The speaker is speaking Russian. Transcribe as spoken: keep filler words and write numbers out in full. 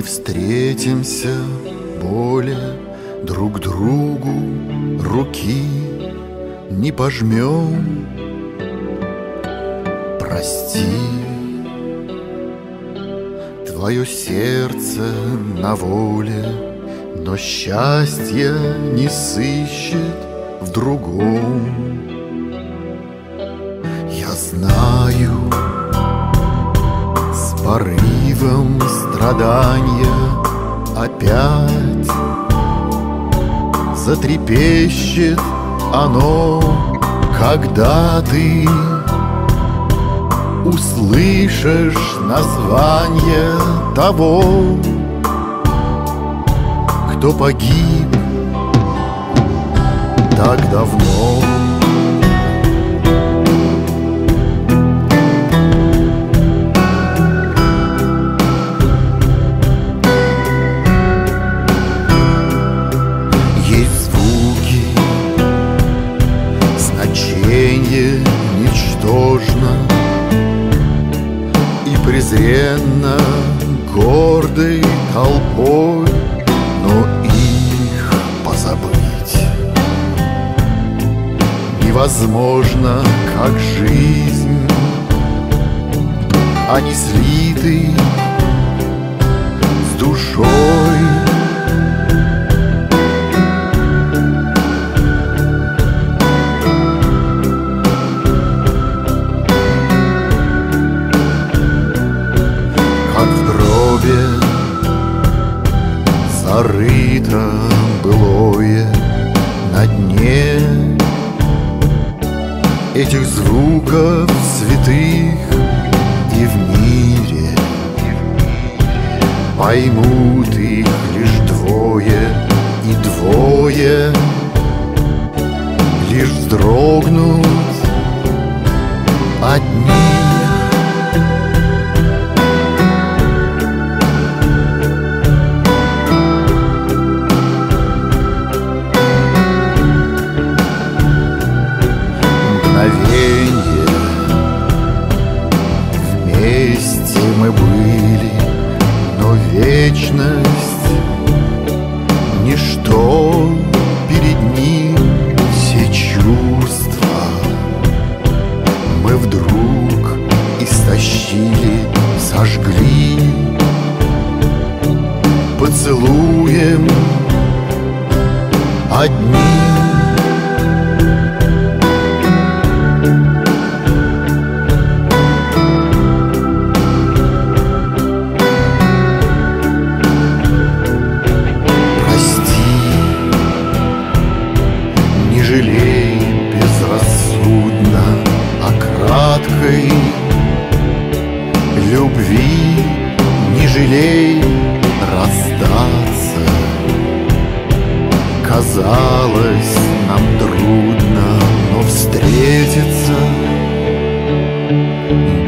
встретимся более друг другу, руки не пожмем. Прости, твое сердце на воле, но счастье не сыщет в другом. Я знаю, с порывом страдания опять затрепещет оно, когда ты услышишь название того, кто погиб так давно. Есть звуки, значение ничтожно и презренно гордой толпой, но их позабыть невозможно, как жизнь. Они слиты с душой. Как в гробе зарыто былое на дне этих звуков святых, и в мире поймут их лишь двое, и двое лишь вздрогнут от них. Вместе мы были, но вечность — ничто перед ним. Все чувства мы вдруг истощили, сожгли поцелуем одним. Не жалей безрассудно о краткой любви, не жалей расстаться. Казалось нам трудно, но встретиться